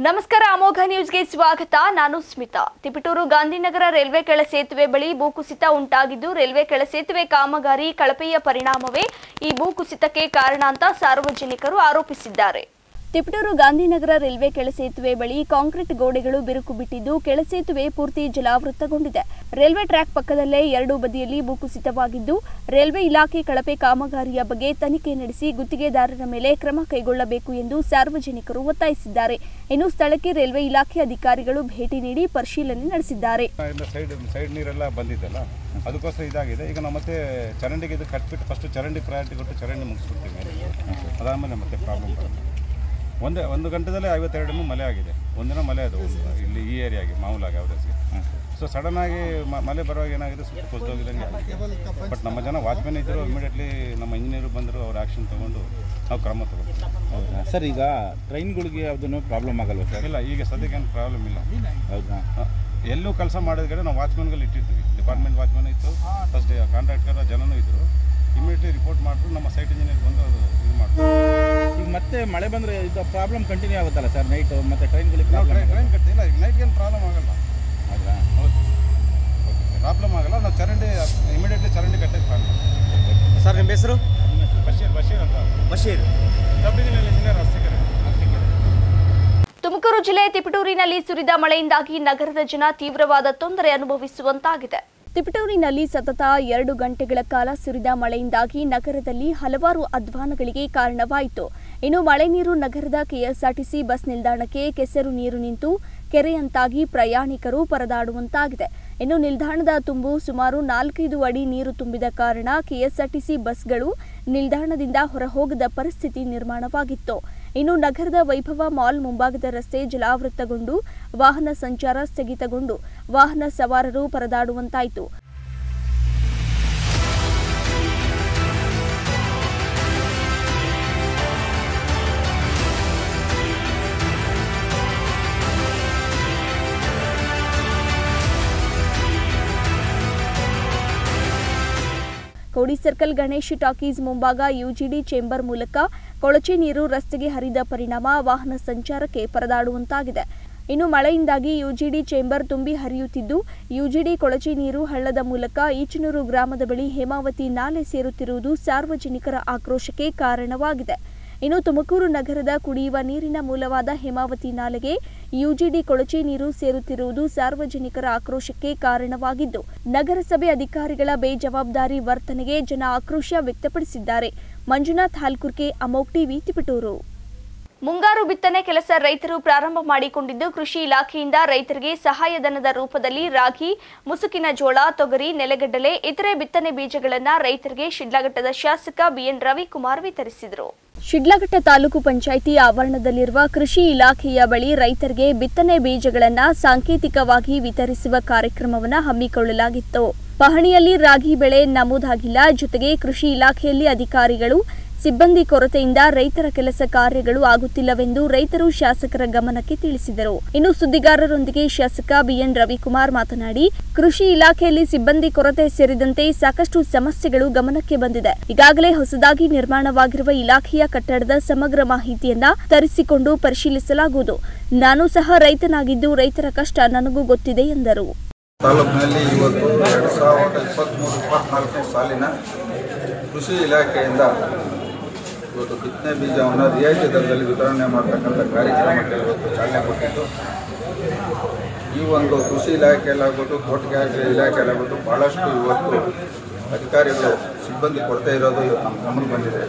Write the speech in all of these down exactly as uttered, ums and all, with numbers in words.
ನಮಸ್ಕಾರ ಅಮೋಘ ನ್ಯೂಸ್ಗೆ ಸ್ವಾಗತ. ನಾನು ಸ್ಮಿತಾ. ತಿಪಟೂರು ಗಾಂಧಿನಗರ ರೈಲ್ವೆ ಕೆಳ ಸೇತುವೆ ಬಳಿ ಭೂಕುಸಿತ ಉಂಟಾಗಿದ್ದು ರೈಲ್ವೆ ಕೆಳ ಸೇತುವೆ ಕಾಮಗಾರಿ ಕಳಪೆಯ ಪರಿಣಾಮವೇ ಈ ಭೂಕುಸಿತಕ್ಕೆ ಕಾರಣ ಅಂತ ಸಾರ್ವಜನಿಕರು ಆರೋಪಿಸಿದ್ದಾರೆ. ತಿಪಟೂರು ಗಾಂಧಿನಗರ ರೈಲ್ವೆ ಕೆಳ ಸೇತುವೆ ಬಳಿ ಕಾಂಕ್ರೀಟ್ ಗೋಡೆಗಳು ಬಿರುಕು ಬಿಟ್ಟಿದ್ದು ಕೆಳ ಸೇತುವೆ ಪೂರ್ತಿ ಜಲಾವೃತಗೊಂಡಿದೆ. ರೈಲ್ವೆ ಟ್ರ್ಯಾಕ್ ಪಕ್ಕದಲ್ಲೇ ಎರಡು ಬದಿಯಲ್ಲಿ ಭೂಕುಸಿತವಾಗಿದ್ದು ರೈಲ್ವೆ ಇಲಾಖೆ ಕಳಪೆ ಕಾಮಗಾರಿಯ ಬಗ್ಗೆ ತನಿಖೆ ನಡೆಸಿ ಗುತ್ತಿಗೆದಾರರ ಮೇಲೆ ಕ್ರಮ ಕೈಗೊಳ್ಳಬೇಕು ಎಂದು ಸಾರ್ವಜನಿಕರು ಒತ್ತಾಯಿಸಿದ್ದಾರೆ. ಇನ್ನು ಸ್ಥಳಕ್ಕೆ ರೈಲ್ವೆ ಇಲಾಖೆ ಅಧಿಕಾರಿಗಳು ಭೇಟಿ ನೀಡಿ ಪರಿಶೀಲನೆ ನಡೆಸಿದ್ದಾರೆ. ಸೈಡ್ ನೀರೆಲ್ಲ ಬಂದಿದ್ದಲ್ಲ, ಅದಕ್ಕೋಸ್ಕರ ಇದಾಗಿದೆ. ಈಗ ನಾವು ಮತ್ತೆ ಚರಂಡಿಗೆ ಇದು ಕಟ್ಬಿಟ್ಟು ಫಸ್ಟ್ ಚರಂಡಿ ಪ್ರಯಾರಿಟಿ ಕೊಟ್ಟು ಚರಂಡಿ ಮುಗಿಸ್ಬಿಡ್ತೀವಿ. ಅದಾದಮೇಲೆ ಮತ್ತೆ ಪ್ರಾಬ್ಲಮ್ ಬರುತ್ತೆ. ಒಂದೇ ಒಂದು ಗಂಟೆದಲ್ಲೇ ಐವತ್ತೆರಡು ಎಮ್ ಮಳೆ ಆಗಿದೆ. ಒಂದಿನ ಮಳೆ ಅದು ಇಲ್ಲಿ ಈ ಏರಿಯಾಗೆ ಮಾಮೂಲಾಗಿ ಯಾವುದೇ ಸೊ ಸಡನ್ನಾಗಿ ಮಳೆ ಬರುವಾಗ ಏನಾಗಿದೆ, ಸ್ವಲ್ಪ ಕುಸಿದೋಗಿದಂಗೆ ಆಗಿದೆ. ಬಟ್ ನಮ್ಮ ಜನ ವಾಚ್ಮೆನ್ ಇದ್ದರು, ಇಮಿಡಿಯೇಟ್ಲಿ ನಮ್ಮ ಇಂಜಿನಿಯರು ಬಂದರು, ಅವ್ರು ಆ್ಯಕ್ಷನ್ ತೊಗೊಂಡು ನಾವು ಕ್ರಮ ತಗೋತೀವಿ. ಹೌದಾ ಸರ್? ಈಗ ಟ್ರೈನ್ಗಳಿಗೆ ಯಾವುದೂ ಪ್ರಾಬ್ಲಮ್ ಆಗಲ್ವ ಸರ್? ಇಲ್ಲ, ಈಗ ಸದ್ಯಕ್ಕೆ ಏನು ಪ್ರಾಬ್ಲಮ್ ಇಲ್ಲ. ಹೌದಾ? ಎಲ್ಲೂ ಕೆಲಸ ಮಾಡಿದ ಕಡೆ ನಾವು ವಾಚ್ಮೆನ್ಗಳು ಇಟ್ಟಿರ್ತೀವಿ. ಡಿಪಾರ್ಟ್ಮೆಂಟ್ ವಾಚ್ಮೆನ್ ಇತ್ತು, ಫಸ್ಟ್ ಕಾಂಟ್ರಾಕ್ಟರ್ ಜನನೂ ಇದ್ದರು. ಇಮಿಡಿಯೇಟ್ಲಿ ರಿಪೋರ್ಟ್ ಮಾಡಿದ್ರು ನಮ್ಮ ಸೈಟ್ ಇಂಜಿನಿಯರ್ ಬಂದು ಅದು ಇದು ಮಾಡ್ತಾರೆ. ಈಗ ಮತ್ತೆ ಮಳೆ ಬಂದರೆ ಇದು ಪ್ರಾಬ್ಲಮ್ ಕಂಟಿನ್ಯೂ ಆಗುತ್ತಲ್ಲ ಸರ್? ನೈಟು ಮತ್ತು ಟ್ರೈನ್ಗಳಿಗೆ ಟ್ರೈನ್ ಟ್ರೈನ್ ಕಟ್ತಿಲ್ಲ. ಈಗ ನೈಟ್ಗೇನು ಪ್ರಾಬ್ಲಮ್ ಆಗಲ್ಲ. ಹೌದಾ? ಹೌದು, ಪ್ರಾಬ್ಲಮ್ ಆಗಲ್ಲ. ನಾವು ಚರಂಡಿ ಇಮಿಡಿಯೇಟ್ಲಿ ಚರಂಡಿ ಕಟ್ಟಕ್ಕೆ ಪ್ಲಾನ್ ಮಾಡ್ತೀವಿ. ಸರ್ ನಿಮ್ಮ ಹೆಸರು? ಬಶೀರ್ ಬಶೀರ್ ಅಂತ. Basheer sub engineer Arsikere. ತುಮಕೂರು ಜಿಲ್ಲೆ ತಿಪಟೂರಿನಲ್ಲಿ ಸುರಿದ ಮಳೆಯಿಂದಾಗಿ ನಗರದ ಜನ ತೀವ್ರವಾದ ತೊಂದರೆ ಅನುಭವಿಸುವಂತಾಗಿದೆ. ತಿಪಟೂರಿನಲ್ಲಿ ಸತತ ಎರಡು ಗಂಟೆಗಳ ಕಾಲ ಸುರಿದ ಮಳೆಯಿಂದಾಗಿ ನಗರದಲ್ಲಿ ಹಲವಾರು ಅಧ್ವಾನಗಳಿಗೆ ಕಾರಣವಾಯಿತು. ಇನ್ನು ಮಳೆ ನೀರು ನಗರದ ಕೆಎಸ್ಆರ್ಟಿಸಿ ಬಸ್ ನಿಲ್ದಾಣಕ್ಕೆ ಕೆಸರು ನೀರು ನಿಂತು ಕೆರೆಯಂತಾಗಿ ಪ್ರಯಾಣಿಕರು ಪರದಾಡುವಂತಾಗಿದೆ. ಇನ್ನು ನಿಲ್ದಾಣದ ತುಂಬು ಸುಮಾರು ನಾಲ್ಕೈದು ಅಡಿ ನೀರು ತುಂಬಿದ ಕಾರಣ ಕೆಎಸ್ಆರ್ಟಿಸಿ ಬಸ್ಗಳು ನಿಲ್ದಾಣದಿಂದ ಹೊರಹೋಗದ ಪರಿಸ್ಥಿತಿ ನಿರ್ಮಾಣವಾಗಿತ್ತು. ಇನ್ನು ನಗರದ ವೈಭವ ಮಾಲ್ ಮುಂಭಾಗದ ರಸ್ತೆ ಜಲಾವೃತಗೊಂಡು ವಾಹನ ಸಂಚಾರ ಸ್ಥಗಿತಗೊಂಡು ವಾಹನ ಸವಾರರು ಪರದಾಡುವಂತಾಯಿತು. ಕೋಡಿ ಸರ್ಕಲ್ ಗಣೇಶ್ ಟಾಕೀಸ್ ಮುಂಭಾಗ ಯುಜಿಡಿ ಚೇಂಬರ್ ಮೂಲಕ ಕೊಳಚೆ ನೀರು ರಸ್ತೆಗೆ ಹರಿದ ಪರಿಣಾಮ ವಾಹನ ಸಂಚಾರಕ್ಕೆ ಪರದಾಡುವಂತಾಗಿದೆ. ಇನ್ನು ಮಳೆಯಿಂದಾಗಿ ಯುಜಿಡಿ ಚೇಂಬರ್ ತುಂಬಿ ಹರಿಯುತ್ತಿದ್ದು ಯುಜಿಡಿ ಕೊಳಚೆ ನೀರು ಹಳ್ಳದ ಮೂಲಕ ಈಚನೂರು ಗ್ರಾಮದ ಬಳಿ ಹೇಮಾವತಿ ನಾಲೆ ಸೇರುತ್ತಿರುವುದು ಸಾರ್ವಜನಿಕರ ಆಕ್ರೋಶಕ್ಕೆ ಕಾರಣವಾಗಿದೆ. ಇನ್ನು ತುಮಕೂರು ನಗರದ ಕುಡಿಯುವ ನೀರಿನ ಮೂಲವಾದ ಹೇಮಾವತಿ ನಾಲೆಗೆ ಯುಜಿಡಿ ಕೊಳಚೆ ನೀರು ಸೇರುತ್ತಿರುವುದು ಸಾರ್ವಜನಿಕರ ಆಕ್ರೋಶಕ್ಕೆ ಕಾರಣವಾಗಿದ್ದು ನಗರಸಭೆ ಅಧಿಕಾರಿಗಳ ಬೇಜವಾಬ್ದಾರಿ ವರ್ತನೆಗೆ ಜನ ಆಕ್ರೋಶ ವ್ಯಕ್ತಪಡಿಸಿದ್ದಾರೆ. ಮಂಜುನಾಥ್ ಹಾಲ್ಕುರ್ಕೆ, ಅಮೋಘ್ ಟಿವಿ, ತಿಪಟೂರು. ಮುಂಗಾರು ಬಿತ್ತನೆ ಕೆಲಸ ರೈತರು ಪ್ರಾರಂಭ ಮಾಡಿಕೊಂಡಿದ್ದು ಕೃಷಿ ಇಲಾಖೆಯಿಂದ ರೈತರಿಗೆ ಸಹಾಯಧನದ ರೂಪದಲ್ಲಿ ರಾಗಿ, ಮುಸುಕಿನ ಜೋಳ, ತೊಗರಿ, ನೆಲಗಡಲೆ ಇತರೆ ಬಿತ್ತನೆ ಬೀಜಗಳನ್ನು ರೈತರಿಗೆ ಶಿಡ್ಲಘಟ್ಟದ ಶಾಸಕ ಬಿಎನ್ ರವಿಕುಮಾರ್ ವಿತರಿಸಿದರು. ಶಿಡ್ಲಘಟ್ಟ ತಾಲೂಕು ಪಂಚಾಯಿತಿ ಆವರಣದಲ್ಲಿರುವ ಕೃಷಿ ಇಲಾಖೆಯ ಬಳಿ ರೈತರಿಗೆ ಬಿತ್ತನೆ ಬೀಜಗಳನ್ನು ಸಾಂಕೇತಿಕವಾಗಿ ವಿತರಿಸುವ ಕಾರ್ಯಕ್ರಮವನ್ನು ಹಮ್ಮಿಕೊಳ್ಳಲಾಗಿತ್ತು. ಪಹಣಿಯಲ್ಲಿ ರಾಗಿ ಬೆಳೆ ನಮೂದಾಗಿಲ್ಲ. ಜೊತೆಗೆ ಕೃಷಿ ಇಲಾಖೆಯಲ್ಲಿ ಅಧಿಕಾರಿಗಳು ಸಿಬ್ಬಂದಿ ಕೊರತೆಯಿಂದ ರೈತರ ಕೆಲಸ ಕಾರ್ಯಗಳು ಆಗುತ್ತಿಲ್ಲವೆಂದು ರೈತರು ಶಾಸಕರ ಗಮನಕ್ಕೆ ತಿಳಿಸಿದರು. ಇನ್ನು ಸುದ್ದಿಗಾರರೊಂದಿಗೆ ಶಾಸಕ ಬಿಎನ್ ರವಿಕುಮಾರ್ ಮಾತನಾಡಿ, ಕೃಷಿ ಇಲಾಖೆಯಲ್ಲಿ ಸಿಬ್ಬಂದಿ ಕೊರತೆ ಸೇರಿದಂತೆ ಸಾಕಷ್ಟು ಸಮಸ್ಯೆಗಳು ಗಮನಕ್ಕೆ ಬಂದಿದೆ. ಈಗಾಗಲೇ ಹೊಸದಾಗಿ ನಿರ್ಮಾಣವಾಗಿರುವ ಇಲಾಖೆಯ ಕಟ್ಟಡದ ಸಮಗ್ರ ಮಾಹಿತಿಯನ್ನ ತರಿಸಿಕೊಂಡು ಪರಿಶೀಲಿಸಲಾಗುವುದು. ನಾನು ಸಹ ರೈತನಾಗಿದ್ದು ರೈತರ ಕಷ್ಟ ನನಗೂ ಗೊತ್ತಿದೆ ಎಂದರು. ತಾಲೂಕಿನಲ್ಲಿ ಇವತ್ತು ಎರಡು ಸಾವಿರದ ಇಪ್ಪತ್ತ್ಮೂರು ಇಪ್ಪತ್ನಾಲ್ಕನೇ ಸಾಲಿನ ಕೃಷಿ ಇಲಾಖೆಯಿಂದ ಇವತ್ತು ಬಿತ್ತನೆ ಬೀಜವನ್ನು ರಿಯಾಯಿತಿ ದರದಲ್ಲಿ ವಿತರಣೆ ಮಾಡತಕ್ಕಂಥ ಕಾರ್ಯಕ್ರಮಕ್ಕೆ ಇವತ್ತು ಚಾಲನೆ ಕೊಟ್ಟಿದ್ದು, ಈ ಒಂದು ಕೃಷಿ ಇಲಾಖೆಯಲ್ಲಾಗ್ಬೋದು, ತೋಟಗಾರಿಕೆ ಇಲಾಖೆಯಲ್ಲಾಗ್ಬೋದು ಭಾಳಷ್ಟು ಇವತ್ತು ಅಧಿಕಾರಿಗಳು ಸಿಬ್ಬಂದಿ ಕೊರತೆ ಇರೋದು ಇವತ್ತು ನಮ್ಮ ಗಮನಕ್ಕೆ ಬಂದಿದೆ.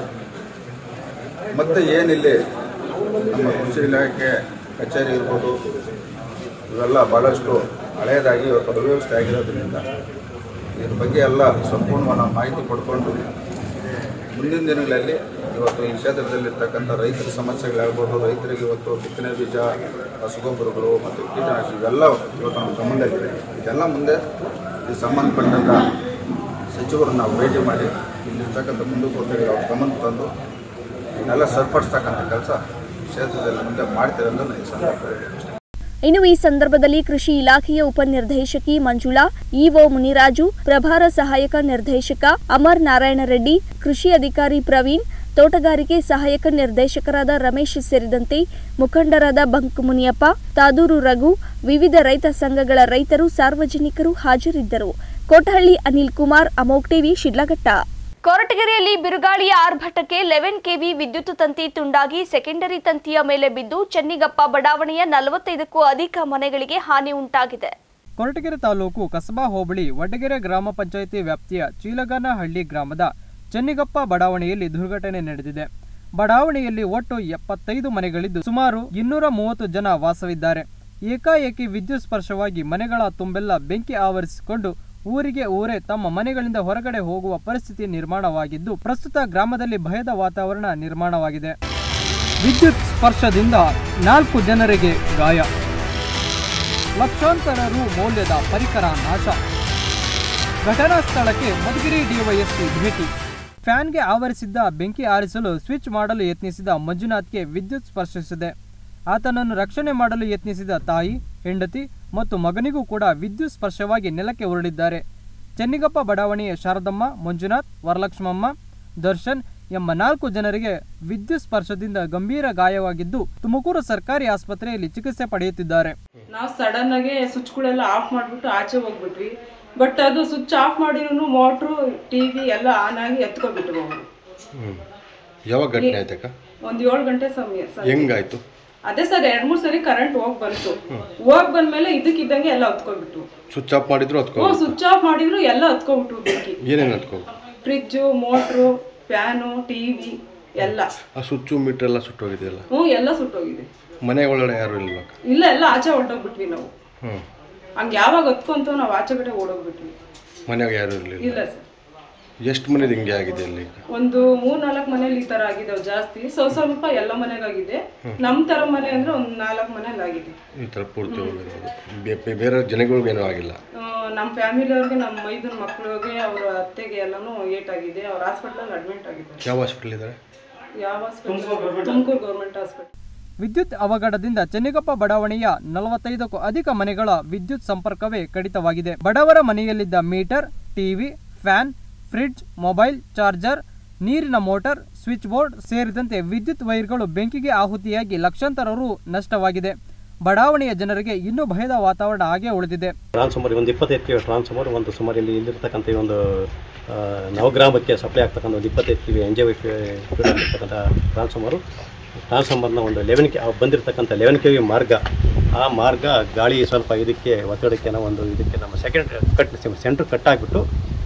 ಮತ್ತು ಏನಿಲ್ಲಿ ನಮ್ಮ ಕೃಷಿ ಇಲಾಖೆ ಕಚೇರಿ ಇರ್ಬೋದು, ಇವೆಲ್ಲ ಭಾಳಷ್ಟು ಹಳೆಯದಾಗಿ ಇವತ್ತು ಅವ್ಯವಸ್ಥೆ ಆಗಿರೋದ್ರಿಂದ ಇದ್ರ ಬಗ್ಗೆ ಎಲ್ಲ ಸಂಪೂರ್ಣವಾದ ಮಾಹಿತಿ ಪಡ್ಕೊಂಡು ಮುಂದಿನ ದಿನಗಳಲ್ಲಿ ಇವತ್ತು ಈ ಕ್ಷೇತ್ರದಲ್ಲಿರ್ತಕ್ಕಂಥ ರೈತರ ಸಮಸ್ಯೆಗಳಾಗ್ಬೋದು, ರೈತರಿಗೆ ಇವತ್ತು ಬಿತ್ತನೆ ಬೀಜ, ರಸಗೊಬ್ಬರಗಳು ಮತ್ತು ಕೀಟನಾಶಕ ಇವೆಲ್ಲ ಇವತ್ತು ನಮ್ಮ ಗಮನದಲ್ಲಿದೆ. ಇದೆಲ್ಲ ಮುಂದೆ ಈ ಸಂಬಂಧಪಟ್ಟಂಥ ಸಚಿವರು ನಾವು ಭೇಟಿ ಮಾಡಿ ಇಲ್ಲಿರ್ತಕ್ಕಂಥ ಮುಂದುವರೆಗಳು ಅವ್ರ ಗಮನ ತಂದು ಇದನ್ನೆಲ್ಲ ಸರಿಪಡಿಸ್ತಕ್ಕಂಥ ಕೆಲಸ ಕ್ಷೇತ್ರದಲ್ಲಿ ಮುಂದೆ ಮಾಡ್ತೀವಿ ಅಂತ ಈ ಸಂದರ್ಭದಲ್ಲಿ. ಇನ್ನು ಈ ಸಂದರ್ಭದಲ್ಲಿ ಕೃಷಿ ಇಲಾಖೆಯ ಉಪನಿರ್ದೇಶಕಿ ಮಂಜುಳಾ, ಇಒ ಮುನಿರಾಜು, ಪ್ರಭಾರ ಸಹಾಯಕ ನಿರ್ದೇಶಕ ಅಮರ್ ನಾರಾಯಣ ರೆಡ್ಡಿ, ಕೃಷಿ ಅಧಿಕಾರಿ ಪ್ರವೀಣ್, ತೋಟಗಾರಿಕೆ ಸಹಾಯಕ ನಿರ್ದೇಶಕರಾದ ರಮೇಶ್ ಸೇರಿದಂತೆ ಮುಖಂಡರಾದ ಬಂಕ್ ಮುನಿಯಪ್ಪ, ತಾದೂರು ರಘು, ವಿವಿಧ ರೈತ ಸಂಘಗಳ ರೈತರು, ಸಾರ್ವಜನಿಕರು ಹಾಜರಿದ್ದರು. ಕೋಟಹಳ್ಳಿ ಅನಿಲ್ ಕುಮಾರ್, ಅಮೋಕ್ ಟಿವಿ, ಶಿಡ್ಲಘಟ್ಟ. ಕೊರಟಗೆರೆಯಲ್ಲಿ ಬಿರುಗಾಳಿಯ ಆರ್ಭಟಕ್ಕೆ ಲೆವೆನ್ ಕೆವಿ ವಿದ್ಯುತ್ ತಂತಿ ತುಂಡಾಗಿ ಸೆಕೆಂಡರಿ ತಂತಿಯ ಮೇಲೆ ಬಿದ್ದು ಚೆನ್ನಿಗಪ್ಪ ಬಡಾವಣೆಯ ನಲವತ್ತೈದಕ್ಕೂ ಅಧಿಕ ಮನೆಗಳಿಗೆ ಹಾನಿ ಉಂಟಾಗಿದೆ. ಕೊರಟಗೆರೆ ತಾಲೂಕು ಕಸಬಾ ಹೋಬಳಿ ವಡ್ಡಗೆರೆ ಗ್ರಾಮ ಪಂಚಾಯಿತಿ ವ್ಯಾಪ್ತಿಯ ಚೀಲಗಾನಹಳ್ಳಿ ಗ್ರಾಮದ ಚೆನ್ನಿಗಪ್ಪ ಬಡಾವಣೆಯಲ್ಲಿ ದುರ್ಘಟನೆ ನಡೆದಿದೆ. ಬಡಾವಣೆಯಲ್ಲಿ ಒಟ್ಟು ಎಪ್ಪತ್ತೈದು ಮನೆಗಳಿದ್ದು ಸುಮಾರು ಇನ್ನೂರ ಮೂವತ್ತು ಜನ ವಾಸವಿದ್ದಾರೆ. ಏಕಾಏಕಿ ವಿದ್ಯುತ್ ಸ್ಪರ್ಶವಾಗಿ ಮನೆಗಳ ತುಂಬೆಲ್ಲ ಬೆಂಕಿ ಆವರಿಸಿಕೊಂಡು ಊರಿಗೆ ಊರೇ ತಮ್ಮ ಮನೆಗಳಿಂದ ಹೊರಗಡೆ ಹೋಗುವ ಪರಿಸ್ಥಿತಿ ನಿರ್ಮಾಣವಾಗಿದ್ದು ಪ್ರಸ್ತುತ ಗ್ರಾಮದಲ್ಲಿ ಭಯದ ವಾತಾವರಣ ನಿರ್ಮಾಣವಾಗಿದೆ. ವಿದ್ಯುತ್ ಸ್ಪರ್ಶದಿಂದ ನಾಲ್ಕು ಜನರಿಗೆ ಗಾಯ, ಲಕ್ಷಾಂತರ ರು ಮೌಲ್ಯದ ಪರಿಕರ ನಾಶ. ಘಟನಾ ಸ್ಥಳಕ್ಕೆ ಮಧುಗಿರಿ ಡಿವೈಎಸ್ಪಿ ಭೇಟಿ. ಫ್ಯಾನ್ಗೆ ಆವರಿಸಿದ್ದ ಬೆಂಕಿ ಆರಿಸಲು ಸ್ವಿಚ್ ಮಾಡಲು ಯತ್ನಿಸಿದ ಮಂಜುನಾಥ್ಗೆ ವಿದ್ಯುತ್ ಸ್ಪರ್ಶಿಸಿದೆ. ಆತನನ್ನು ರಕ್ಷಣೆ ಮಾಡಲು ಯತ್ನಿಸಿದ ತಾಯಿ, ಹೆಂಡತಿ ಮತ್ತು ಮಗನಿಗೂ ಕೂಡ ವಿದ್ಯುತ್ ಸ್ಪರ್ಶವಾಗಿ ನೆಲಕ್ಕೆ ಉರುಳಿದ್ದಾರೆ. ಚೆನ್ನಿಗಪ್ಪ ಬಡಾವಣೆಯ ಶಾರದಮ್ಮ, ಮಂಜುನಾಥ್, ವರಲಕ್ಷ್ಮಮ್ಮ, ದರ್ಶನ್ ಎಂಬ ನಾಲ್ಕು ಜನರಿಗೆ ವಿದ್ಯುತ್ ಸ್ಪರ್ಶದಿಂದ ಗಂಭೀರ ಗಾಯವಾಗಿದ್ದು ತುಮಕೂರು ಸರ್ಕಾರಿ ಆಸ್ಪತ್ರೆಯಲ್ಲಿ ಚಿಕಿತ್ಸೆ ಪಡೆಯುತ್ತಿದ್ದಾರೆ. ನಾವು ಸಡನ್ ಆಗಿ ಸ್ವಿಚ್ಗಳೆಲ್ಲ ಆಫ್ ಮಾಡಿಬಿಟ್ಟು ಆಚೆ ಹೋಗ್ಬಿಟ್ವಿ. ಬಟ್ ಅದು ಸ್ವಿಚ್ ಆಫ್ ಮಾಡಿದ್ರು ಮೋಟ್ರು, ಟಿವಿ ಎಲ್ಲ ಆನ್ ಆಗಿ ಎತ್ಕೊಬಿಟ್ರು ಅವರು. ಯಾವಾಗ ಘಟನೆ ಆಯ್ತಕ್ಕ? ಒಂದು ಏಳು ಗಂಟೆ ಸಮಯ. ಹೆಂಗಾಯ್ತು? ಅದೇ ಸರ್, ಎರಡ್ ಮೂರ್ ಸರಿ ಕರೆಂಟ್ ಹೋಗ್ ಬಂತು. ಹೋಗ್ ಬಂದ್ಮೇಲೆ ಇದಕ್ಕಿದ್ದಂಗೆ ಎಲ್ಲ ಹತ್ಕೊಬಿಟ್ಟು. ಸ್ವಿಚ್ ಆಫ್ ಮಾಡಿದ್ರು ಹತ್ಕೊ ಸ್ವಿಚ್ ಆಫ್ ಮಾಡಿದ್ರು ಎಲ್ಲ ಹತ್ಕೊಬಿಟ್ರು ಬೆಂಕಿ. ಏನೇನು ಹತ್ಕೊ? ಫ್ರಿಜ್ಜು, ಮೋಟ್ರು, ಫ್ಯಾನು, ಟಿವಿ ಎಲ್ಲ. ಆ ಸ್ವಿಚ್ಚು ಮೀಟರ್ ಎಲ್ಲ ಸುಟ್ಟೋಗಿದೆಯಲ್ಲ? ಹ್ಞೂ, ಎಲ್ಲ ಸುಟ್ಟೋಗಿದೆ. ಮನೆ ಒಳಗಡೆ ಯಾರು ಇಲ್ವಾ? ಇಲ್ಲ, ಎಲ್ಲ ಆಚೆ ಹೊರಟೋಗ್ಬಿಟ್ವಿ ನಾವು. ಹ್ಮ್, ಹಂಗೆ ಯಾವಾಗ ಹತ್ಕೊಂತ ನಾವು ಆಚೆ ಕಡೆ ಓಡೋಗ್ಬಿಟ್ವಿ. ಮನೆಯಾಗ ಯಾರು ಇರಲಿಲ್ಲ? ಇಲ್ಲ ಸರ್. ಎಷ್ಟು ಮನೇದು ಹಿಂಗೆ ಆಗಿದೆ ಅಲ್ಲಿ? ಒಂದು ಮೂರ್ ನಾಲ್ಕು ಮನೇಲಿ ಈ ತರ ಆಗಿದಾವೆ ಜಾಸ್ತಿ. ಸ್ವಲ್ಪ ಸ್ವಲ್ಪ ಎಲ್ಲ ಮನೆಗಾಗಿದೆ. ನಮ್ ತರ ಮನೆ ಅಂದ್ರೆ ಒಂದ್ ನಾಲ್ಕು ಮನೇಲಿ ಆಗಿದೆ ಈ ತರ ಪೂರ್ತಿ ಹೋಗಿರೋದು. ಬೇರೆ ಜನಗಳಿಗೆ ಏನೂ ಆಗಿಲ್ಲ? ನಮ್ಮ ಫ್ಯಾಮಿಲಿ ಅವ್ರಿಗೆ, ನಮ್ಮ ಮೈದನ ಮಕ್ಕಳಿಗೆ, ಅವ್ರ ಅತ್ತೆಗೆ ಎಲ್ಲಾನು ಏಟ್ ಆಗಿದೆ. ಅವ್ರ ಹಾಸ್ಪಿಟಲ್ ಅಡ್ಮಿಟ್ ಆಗಿದ್ದಾರೆ. ಯಾವ ಹಾಸ್ಪಿಟಲ್ ಇದ್ದಾರೆ? ಯಾವ ಹಾಸ್ಪಿಟಲ್? Tumakuru government hospital. ವಿದ್ಯುತ್ ಅವಘಡದಿಂದ ಚೆನ್ನಿಗಪ್ಪ ಬಡಾವಣೆಯ ನಲವತ್ತೈದಕ್ಕೂ ಅಧಿಕ ಮನೆಗಳ ವಿದ್ಯುತ್ ಸಂಪರ್ಕವೇ ಕಡಿತವಾಗಿದೆ. ಬಡವರ ಮನೆಯಲ್ಲಿದ್ದ meter, TV, fan, fridge, mobile charger, ನೀರಿನ ಮೋಟಾರ್, ಸ್ವಿಚ್ ಬೋರ್ಡ್ ಸೇರಿದಂತೆ ವಿದ್ಯುತ್ ವೈರ್ಗಳು ಬೆಂಕಿಗೆ ಆಹುತಿಯಾಗಿ ಲಕ್ಷಾಂತರ ರು ನಷ್ಟವಾಗಿದೆ. ಬಡಾವಣೆಯ ಜನರಿಗೆ ಇನ್ನೂ ಭಯದ ವಾತಾವರಣ ಹಾಗೆ ಉಳಿದಿದೆ. ಟ್ರಾನ್ಸ್ಫಾರ್ಮರ್ ಒಂದು ಇಪ್ಪತ್ತೈದು ಕೆ ವಿ ಟ್ರಾನ್ಸ್ಫಾರ್ಮರ್, ಒಂದು ಸುಮಾರು ಇಲ್ಲಿ ಇಲ್ಲಿರ್ತಕ್ಕಂಥ ಒಂದು ನವಗ್ರಾಮಕ್ಕೆ ಸಪ್ಲೈ ಆಗ್ತಕ್ಕಂಥ ಒಂದು ಇಪ್ಪತ್ತೈದು K V N J Y ಇರ್ತಕ್ಕಂಥ ಟ್ರಾನ್ಸ್ಫಾರ್ಮರು ಟ್ರಾನ್ಸ್ಫಾರ್ಮರ್ನ ಒಂದು ಲೆವೆನ್ ಕೆ ಬಂದಿರತಕ್ಕಂಥ ಲೆವೆನ್ ಕೆ ವಿ ಮಾರ್ಗ, ಆ ಮಾರ್ಗ ಗಾಳಿ ಸ್ವಲ್ಪ ಇದಕ್ಕೆ ಒತ್ತಡಕ್ಕೆ ನಾವು ಒಂದು ಇದಕ್ಕೆ ನಮ್ಮ ಸೆಕೆಂಡ್ ಕಟ್ ಸೆಂಟ್ರ್ ಕಟ್ ಆಗಿಬಿಟ್ಟು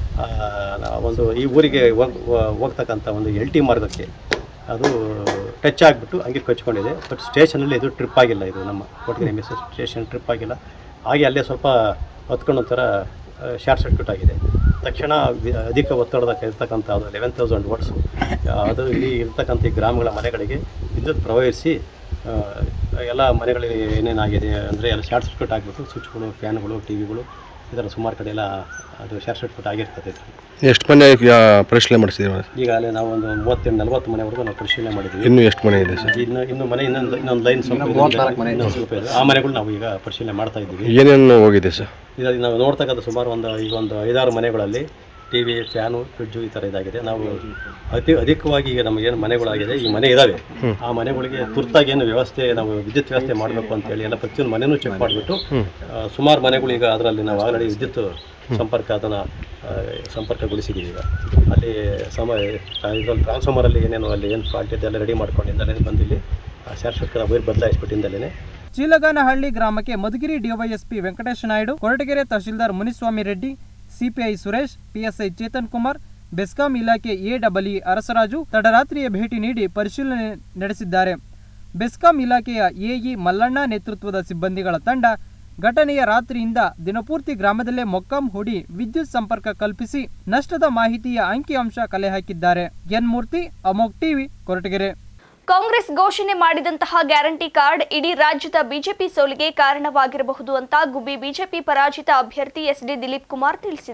ಒಂದು ಈ ಊರಿಗೆ ಹೋಗ್ ಹೋಗ್ತಕ್ಕಂಥ ಒಂದು ಎಲ್ ಟಿ ಮಾರ್ಗಕ್ಕೆ ಅದು ಟಚ್ ಆಗಿಬಿಟ್ಟು ಹಂಗೆ ಕಚ್ಕೊಂಡಿದೆ. ಬಟ್ ಸ್ಟೇಷನಲ್ಲಿ ಇದು ಟ್ರಿಪ್ ಆಗಿಲ್ಲ. ಇದು ನಮ್ಮ ಕೊಟ್ಟಿಗೆ M S S station trip ಆಗಿಲ್ಲ. ಹಾಗೆ ಅಲ್ಲೇ ಸ್ವಲ್ಪ ಹೊತ್ಕೊಂಡು ಒಂಥರ ಶಾರ್ಟ್ ಸರ್ಕ್ಯೂಟ್ ಆಗಿದೆ. ತಕ್ಷಣ ಅಧಿಕ ಒತ್ತಡದ ಇರ್ತಕ್ಕಂಥ ಅದು ಲೆವೆನ್ ತೌಸಂಡ್ ವಾಟ್ಸು ಅದು ಇಲ್ಲಿ ಇರ್ತಕ್ಕಂಥ ಈ ಗ್ರಾಮಗಳ ಮನೆಗಳಿಗೆ ವಿದ್ಯುತ್ ಪ್ರವಹಿಸಿ ಎಲ್ಲ ಮನೆಗಳಿಗೆ ಏನೇನಾಗಿದೆ ಅಂದರೆ ಎಲ್ಲ ಶಾರ್ಟ್ ಸರ್ಕ್ಯೂಟ್ ಆಗಿಬಿಟ್ಟು ಸ್ವಿಚ್ಗಳು, ಫ್ಯಾನ್ಗಳು, ಟಿ ವಿಗಳು ಈ ಥರ ಸುಮಾರು ಕಡೆ ಎಲ್ಲ ಅದು ಶಾರ್ಟ್ ಸರ್ಕ್ಯೂಟ್ ಆಗಿರ್ತದೆ. ಎಷ್ಟು ಮನೆ ಪರಿಶೀಲನೆ ಮಾಡಿಸಿದ್ದೀವಿ? ಈಗಾಗಲೇ ನಾವು ಒಂದು ಮೂವತ್ತೆಂಟು ನಲ್ವತ್ತು ಮನೆವರೆಗೂ ನಾವು ಪರಿಶೀಲನೆ ಮಾಡಿದ್ವಿ. ಇನ್ನೂ ಎಷ್ಟು ಮನೆ ಇದೆ ಸರ್? ಇನ್ನು ಇನ್ನು ಮನೆ ಇನ್ನೊಂದು ಇನ್ನೊಂದು ಲೈನ್ ಸ್ವಲ್ಪ ಸ್ವಲ್ಪ ಇದೆ. ಆ ಮನೆಗಳು ನಾವು ಈಗ ಪರಿಶೀಲನೆ ಮಾಡ್ತಾ ಇದ್ದೀವಿ. ಏನೇನು ಹೋಗಿದೆ ಸರ್? ಇದರಲ್ಲಿ ನಾವು ನೋಡ್ತಕ್ಕಂಥ ಸುಮಾರು ಒಂದು ಈಗ ಒಂದು ಐದಾರು ಮನೆಗಳಲ್ಲಿ ಟಿ ವಿ, ಫ್ಯಾನು, ಫ್ರಿಡ್ಜು ಈ ಥರ ಇದಾಗಿದೆ. ನಾವು ಅತಿ ಅಧಿಕವಾಗಿ ಈಗ ನಮಗೆ ಏನು ಮನೆಗಳಾಗಿದೆ, ಈ ಮನೆ ಇದ್ದಾವೆ, ಆ ಮನೆಗಳಿಗೆ ತುರ್ತಾಗಿ ಏನು ವ್ಯವಸ್ಥೆ ನಾವು ವಿದ್ಯುತ್ ವ್ಯವಸ್ಥೆ ಮಾಡಬೇಕು ಅಂತೇಳಿ ಎಲ್ಲ ಪ್ರತಿಯೊಂದು ಮನೆಯೂ ಚೆಕ್ ಮಾಡಿಬಿಟ್ಟು ಸುಮಾರು ಮನೆಗಳು ಈಗ ಅದರಲ್ಲಿ ನಾವು ಆಲ್ರೆಡಿ ವಿದ್ಯುತ್ ಸಂಪರ್ಕ ಅದನ್ನು ಸಂಪರ್ಕಗೊಳಿಸಿದ್ದೀವಿ. ಈಗ ಅಲ್ಲಿ ಸಮ ಇದರಲ್ಲಿ ಟ್ರಾನ್ಸ್ಫಾರ್ಮರಲ್ಲಿ ಏನೇನು ಅಲ್ಲಿ ಏನು ಫಾಲ್ಟ್ ಇದೆ ಎಲ್ಲ ರೆಡಿ ಮಾಡ್ಕೊಂಡಿದ್ದಲ್ಲೇ ಬಂದಿಲ್ಲಿ ಶಾರ್ಟ್ ಸರ್ಕ್ಯೂಟ್ ವೈರ್ ಬದಲಾಯಿಸ್ಬಿಟ್ಟಿಂದಲೇ. ಚೀಲಗಾನಹಳ್ಳಿ ಗ್ರಾಮಕ್ಕೆ Madhugiri DYSP Venkatesha Naidu, Koratagere tahsildar Muniswamy Reddy, CPI Suresh, PSI Chetan Kumar, BESCOM ಇಲಾಖೆ ಎ ಡಬಲ್ ಇ ಅರಸರಾಜು ತಡರಾತ್ರಿಯ ಭೇಟಿ ನೀಡಿ ಪರಿಶೀಲನೆ ನಡೆಸಿದ್ದಾರೆ. ಬೆಸ್ಕಾಂ ಇಲಾಖೆಯ ಎಇ ಮಲ್ಲಣ್ಣ ನೇತೃತ್ವದ ಸಿಬ್ಬಂದಿಗಳ ತಂಡ ಘಟನೆಯ ರಾತ್ರಿಯಿಂದ ದಿನಪೂರ್ತಿ ಗ್ರಾಮದಲ್ಲೇ ಮೊಕ್ಕಾಂ ಹೂಡಿ ವಿದ್ಯುತ್ ಸಂಪರ್ಕ ಕಲ್ಪಿಸಿ ನಷ್ಟದ ಮಾಹಿತಿಯ ಅಂಕಿಅಂಶ ಕಲೆ ಹಾಕಿದ್ದಾರೆ. ಎನ್ ಮೂರ್ತಿ, ಅಮೋಕ್ ಟಿವಿ, ಕೊರಟಗೆರೆ. ಕಾಂಗ್ರೆಸ್ ಘೋಷಣೆ ಮಾಡಿದಂತಹ ಗ್ಯಾರಂಟಿ ಕಾರ್ಡ್ ಇಡೀ ರಾಜ್ಯದ ಬಿಜೆಪಿ ಸೋಲಿಗೆ ಕಾರಣವಾಗಿರಬಹುದು ಅಂತ ಗುಬ್ಬಿ ಬಿಜೆಪಿ ಪರಾಜಿತ ಅಭ್ಯರ್ಥಿ ಎಸ್ ಡಿ ದಿಲೀಪ್ ಕುಮಾರ್ ತಿಳಿಸಿದರು.